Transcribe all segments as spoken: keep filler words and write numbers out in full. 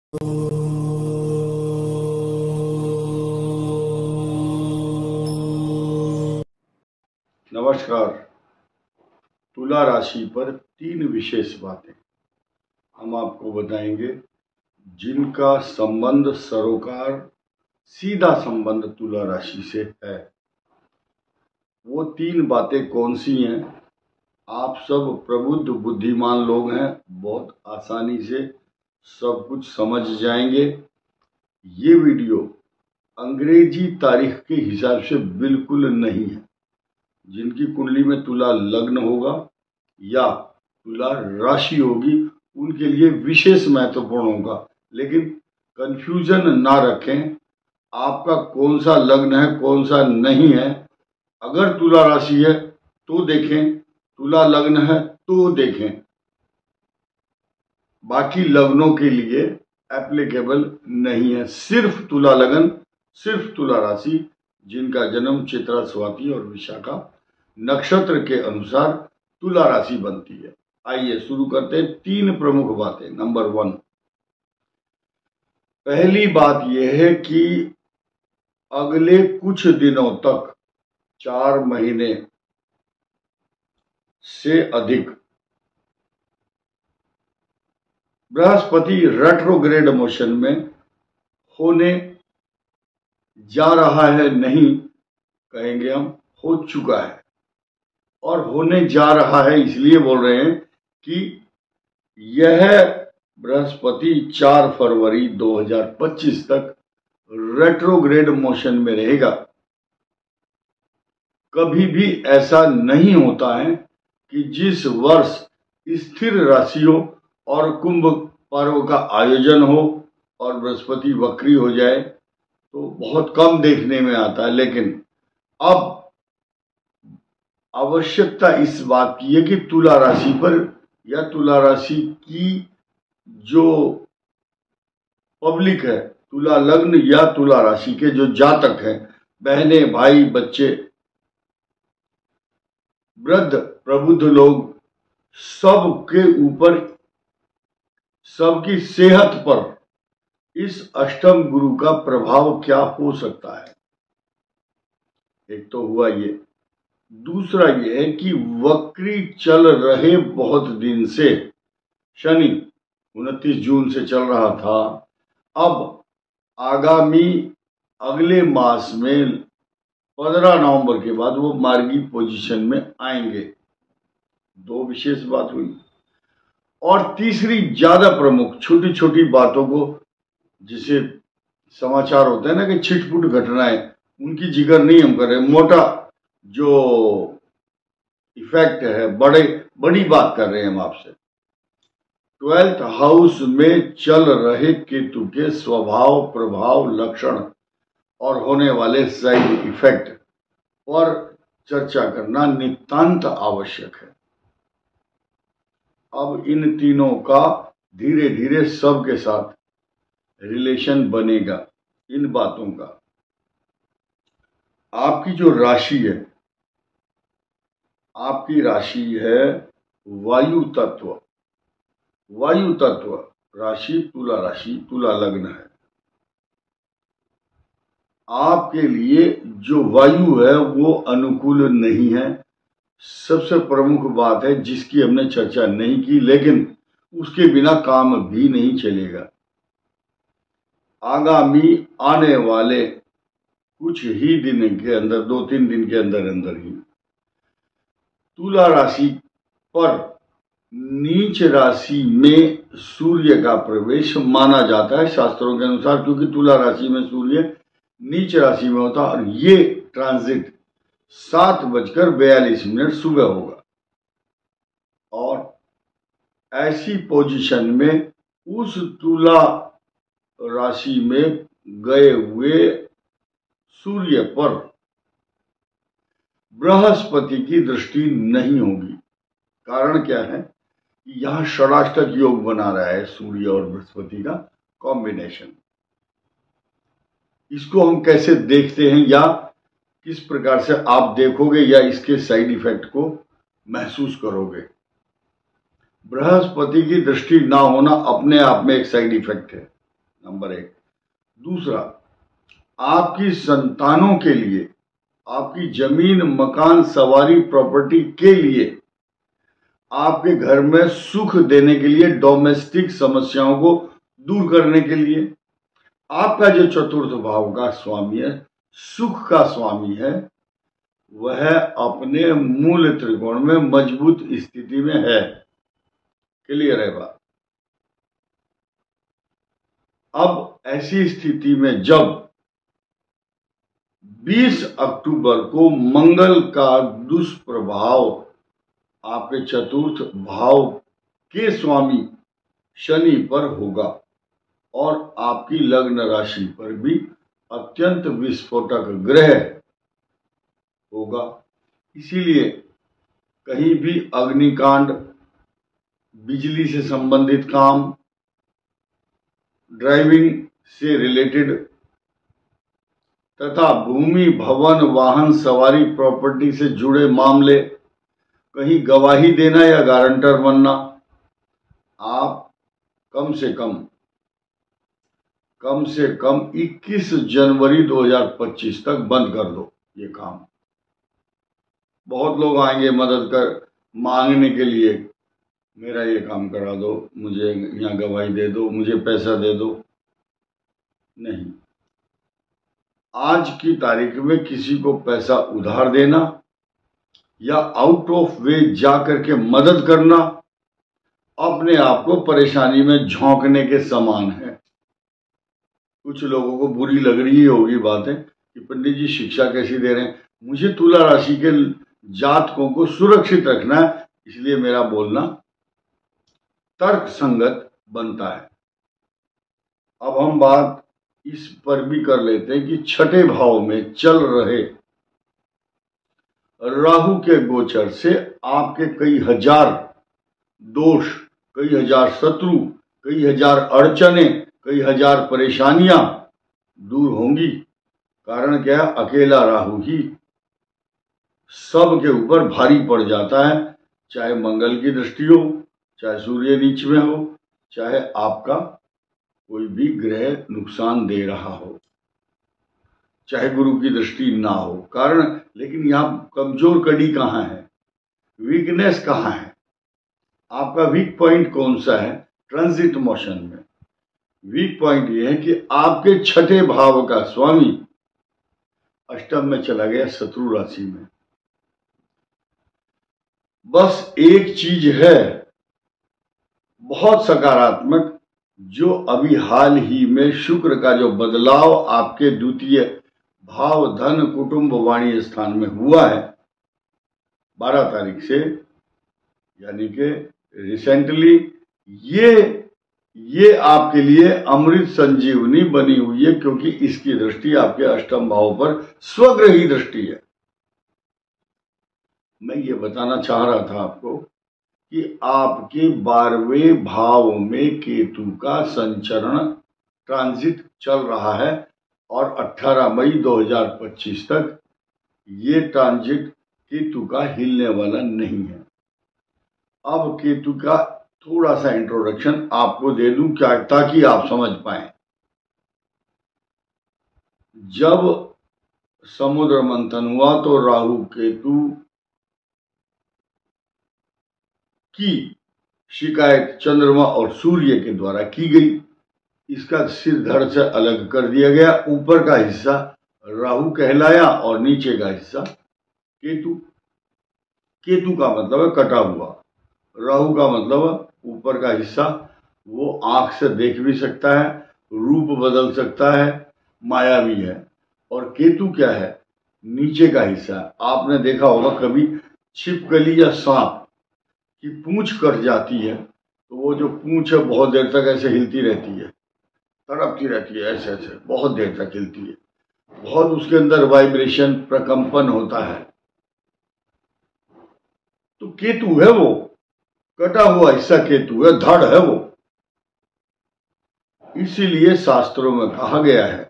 नमस्कार। तुला राशि पर तीन विशेष बातें हम आपको बताएंगे जिनका संबंध सरोकार सीधा संबंध तुला राशि से है। वो तीन बातें कौन सी हैं? आप सब प्रबुद्ध बुद्धिमान लोग हैं, बहुत आसानी से सब कुछ समझ जाएंगे। ये वीडियो अंग्रेजी तारीख के हिसाब से बिल्कुल नहीं है। जिनकी कुंडली में तुला लग्न होगा या तुला राशि होगी उनके लिए विशेष महत्वपूर्ण होगा, लेकिन कंफ्यूजन ना रखें। आपका कौन सा लग्न है कौन सा नहीं है, अगर तुला राशि है तो देखें, तुला लग्न है तो देखें। बाकी लग्नों के लिए एप्लीकेबल नहीं है। सिर्फ तुला लग्न, सिर्फ तुला राशि, जिनका जन्म चित्रा, स्वाति और विशाखा नक्षत्र के अनुसार तुला राशि बनती है। आइए शुरू करते हैं। तीन प्रमुख बातें। नंबर वन, पहली बात यह है कि अगले कुछ दिनों तक, चार महीने से अधिक, बृहस्पति रेट्रोग्रेड मोशन में होने जा रहा है, नहीं कहेंगे हम, हो चुका है। और होने जा रहा है इसलिए बोल रहे हैं कि यह बृहस्पति चार फरवरी दो हज़ार पच्चीस तक रेट्रोग्रेड मोशन में रहेगा। कभी भी ऐसा नहीं होता है कि जिस वर्ष स्थिर राशियों और कुंभ पर्व का आयोजन हो और बृहस्पति वक्री हो जाए, तो बहुत कम देखने में आता है। लेकिन अब आवश्यकता इस बात की है कि तुला राशि पर या तुला राशि की जो पब्लिक है, तुला लग्न या तुला राशि के जो जातक हैं, बहने, भाई, बच्चे, वृद्ध, प्रबुद्ध लोग, सबके ऊपर, सबकी सेहत पर इस अष्टम गुरु का प्रभाव क्या हो सकता है। एक तो हुआ ये। दूसरा ये है कि वक्री चल रहे बहुत दिन से, शनि उनतीस जून से चल रहा था, अब आगामी अगले मास में पंद्रह नवंबर के बाद वो मार्गी पोजीशन में आएंगे। दो विशेष बात हुई। और तीसरी ज्यादा प्रमुख, छोटी छोटी बातों को, जिसे समाचार होते हैं ना कि छिटपुट घटनाएं, उनकी जिक्र नहीं हम कर रहे। मोटा जो इफेक्ट है, बड़े बड़ी बात कर रहे हैं हम आपसे। ट्वेल्थ हाउस में चल रहे केतु के स्वभाव, प्रभाव, लक्षण और होने वाले साइड इफेक्ट पर चर्चा करना नितांत आवश्यक है। अब इन तीनों का धीरे धीरे सबके साथ रिलेशन बनेगा। इन बातों का, आपकी जो राशि है, आपकी राशि है वायु तत्व। वायु तत्व राशि तुला राशि, तुला लग्न है। आपके लिए जो वायु है वो अनुकूल नहीं है। सबसे प्रमुख बात है जिसकी हमने चर्चा नहीं की, लेकिन उसके बिना काम भी नहीं चलेगा। आगामी आने वाले कुछ ही दिन के अंदर, दो तीन दिन के अंदर अंदर ही तुला राशि पर नीच राशि में सूर्य का प्रवेश माना जाता है शास्त्रों के अनुसार, क्योंकि तुला राशि में सूर्य नीच राशि में होता है। और ये ट्रांजिट सात बजकर बयालीस मिनट सुबह होगा। और ऐसी पोजीशन में उस तुला राशि में गए हुए सूर्य पर बृहस्पति की दृष्टि नहीं होगी। कारण क्या है? यहां षडाष्टक योग बना रहा है सूर्य और बृहस्पति का कॉम्बिनेशन। इसको हम कैसे देखते हैं या किस प्रकार से आप देखोगे या इसके साइड इफेक्ट को महसूस करोगे? बृहस्पति की दृष्टि ना होना अपने आप में एक साइड इफेक्ट है। नंबर एक। दूसरा, आपकी संतानों के लिए, आपकी जमीन, मकान, सवारी, प्रॉपर्टी के लिए, आपके घर में सुख देने के लिए, डोमेस्टिक समस्याओं को दूर करने के लिए। आपका जो चतुर्थ भाव का स्वामी है, सुख का स्वामी है, वह अपने मूल त्रिकोण में मजबूत स्थिति में है। क्लियर है बात? अब ऐसी स्थिति में जब बीस अक्टूबर को मंगल का दुष्प्रभाव आपके चतुर्थ भाव के स्वामी शनि पर होगा और आपकी लग्न राशि पर भी अत्यंत विस्फोटक ग्रह होगा, इसीलिए कहीं भी अग्निकांड, बिजली से संबंधित काम, ड्राइविंग से रिलेटेड तथा भूमि, भवन, वाहन, सवारी, प्रॉपर्टी से जुड़े मामले, कहीं गवाही देना या गारंटर बनना, आप कम से कम कम से कम इक्कीस जनवरी दो हज़ार पच्चीस तक बंद कर दो ये काम। बहुत लोग आएंगे मदद कर मांगने के लिए, मेरा ये काम करा दो, मुझे यहाँ गवाही दे दो, मुझे पैसा दे दो। नहीं, आज की तारीख में किसी को पैसा उधार देना या आउट ऑफ वे जा करके मदद करना अपने आप को परेशानी में झोंकने के समान है। कुछ लोगों को बुरी लग रही होगी बातें कि पंडित जी शिक्षा कैसी दे रहे हैं। मुझे तुला राशि के जातकों को सुरक्षित रखना है, इसलिए मेरा बोलना तर्क संगत बनता है। अब हम बात इस पर भी कर लेते हैं कि छठे भाव में चल रहे राहु के गोचर से आपके कई हजार दोष, कई हजार शत्रु, कई हजार अड़चने, कई हजार परेशानियां दूर होंगी। कारण क्या है? अकेला राहु ही सब के ऊपर भारी पड़ जाता है, चाहे मंगल की दृष्टि हो, चाहे सूर्य नीच में हो, चाहे आपका कोई भी ग्रह नुकसान दे रहा हो, चाहे गुरु की दृष्टि ना हो। कारण, लेकिन यहां कमजोर कड़ी कहां है, वीकनेस कहां है, आपका वीक पॉइंट कौन सा है? ट्रांजिट मोशन में वीक पॉइंट यह है कि आपके छठे भाव का स्वामी अष्टम में चला गया, शत्रु राशि में। बस एक चीज है बहुत सकारात्मक, जो अभी हाल ही में शुक्र का जो बदलाव आपके द्वितीय भाव धन कुटुंब वाणी स्थान में हुआ है बारह तारीख से, यानी कि रिसेंटली, ये ये आपके लिए अमृत संजीवनी बनी हुई है, क्योंकि इसकी दृष्टि आपके अष्टम भाव पर स्वग्रही दृष्टि है। मैं ये बताना चाह रहा था आपको कि आपके बारहवें भाव में केतु का संचरण ट्रांजिट चल रहा है और अठारह मई दो हज़ार पच्चीस तक ये ट्रांजिट केतु का हिलने वाला नहीं है। अब केतु का थोड़ा सा इंट्रोडक्शन आपको दे दूं क्या, ताकि आप समझ पाए। जब समुद्र मंथन हुआ तो राहु केतु की शिकायत चंद्रमा और सूर्य के द्वारा की गई। इसका सिर धड़ से अलग कर दिया गया। ऊपर का हिस्सा राहु कहलाया और नीचे का हिस्सा केतु। केतु का मतलब है कटा हुआ, राहु का मतलब ऊपर का हिस्सा वो आंख से देख भी सकता है, रूप बदल सकता है, मायावी है। और केतु क्या है? नीचे का हिस्सा। आपने देखा होगा कभी छिपकली या सांप की पूंछ कट जाती है तो वो जो पूंछ है बहुत देर तक ऐसे हिलती रहती है, तड़पती रहती है, ऐसे ऐसे बहुत देर तक हिलती है, बहुत उसके अंदर वाइब्रेशन, प्रकंपन होता है। तो केतु है वो, कटा हुआ हिस्सा केतु है, धड़ है वो। इसीलिए शास्त्रों में कहा गया है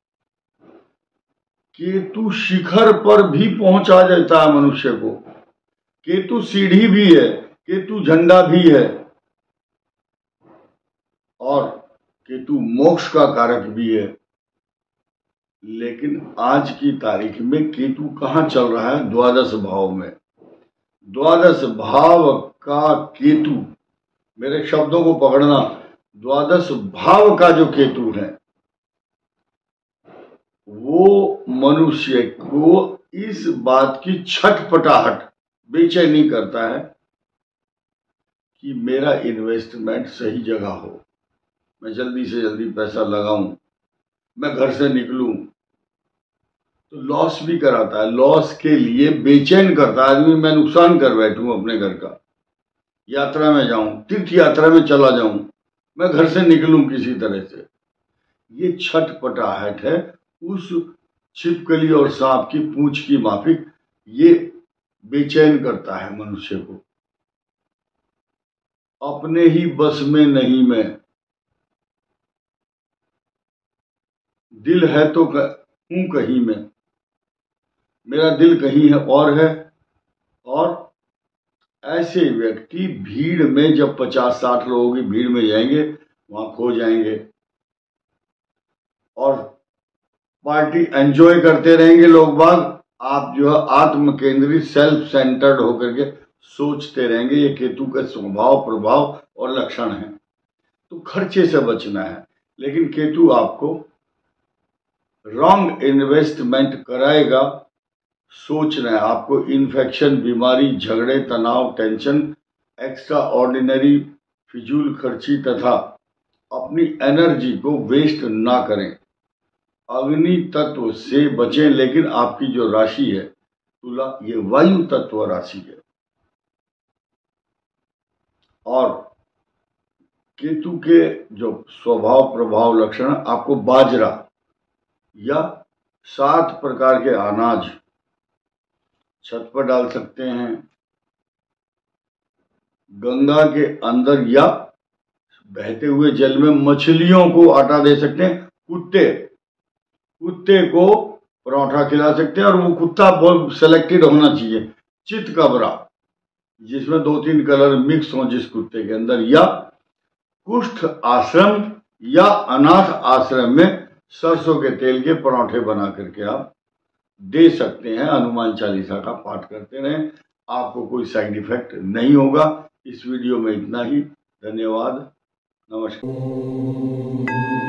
केतु शिखर पर भी पहुंचा देता है मनुष्य को। केतु सीढ़ी भी है, केतु झंडा भी है। और केतु मोक्ष का कारक भी है, लेकिन आज की तारीख में केतु कहाँ चल रहा है? द्वादश भाव में। द्वादश भाव का केतु, मेरे शब्दों को पकड़ना, द्वादश भाव का जो केतु है वो मनुष्य को इस बात की छटपटाहट, बेचैनी करता है कि मेरा इन्वेस्टमेंट सही जगह हो, मैं जल्दी से जल्दी पैसा लगाऊं, मैं घर से निकलूं, तो लॉस भी कराता है। लॉस के लिए बेचैन करता है आदमी, मैं नुकसान कर बैठूं अपने घर का, यात्रा में जाऊं, तीर्थ यात्रा में चला जाऊं, मैं घर से निकलूं किसी तरह से। ये छटपटाहट है उस छिपकली और सांप की पूंछ की माफिक। ये बेचैन करता है मनुष्य को, अपने ही बस में नहीं मैं, दिल है तो हूं कहीं में, मेरा दिल कहीं है और है। और ऐसे व्यक्ति भीड़ में, जब पचास साठ लोगों की भीड़ में जाएंगे, वहां खो जाएंगे और पार्टी एंजॉय करते रहेंगे लोग बाग। आप जो है आत्म केंद्रित, सेल्फ सेंटर्ड होकर के सोचते रहेंगे। ये केतु का स्वभाव, प्रभाव और लक्षण है। तो खर्चे से बचना है, लेकिन केतु आपको रॉन्ग इन्वेस्टमेंट कराएगा। सोचना है आपको, इन्फेक्शन, बीमारी, झगड़े, तनाव, टेंशन, एक्स्ट्रा ऑर्डिनरी फिजूल खर्ची तथा अपनी एनर्जी को वेस्ट ना करें। अग्नि तत्व से बचें, लेकिन आपकी जो राशि है तुला, ये वायु तत्व राशि है। और केतु के जो स्वभाव, प्रभाव, लक्षण, आपको बाजरा या सात प्रकार के अनाज छत पर डाल सकते हैं, गंगा के अंदर या बहते हुए जल में मछलियों को आटा दे सकते हैं, कुत्ते कुत्ते को पराठा खिला सकते हैं। और वो कुत्ता बहुत सेलेक्टेड होना चाहिए, चित कबरा, जिसमें दो तीन कलर मिक्स हो जिस कुत्ते के अंदर। या कुष्ठ आश्रम या अनाथ आश्रम में सरसों के तेल के पराठे बना करके आप दे सकते हैं। हनुमान चालीसा का पाठ करते रहें, आपको कोई साइड इफेक्ट नहीं होगा। इस वीडियो में इतना ही। धन्यवाद, नमस्कार।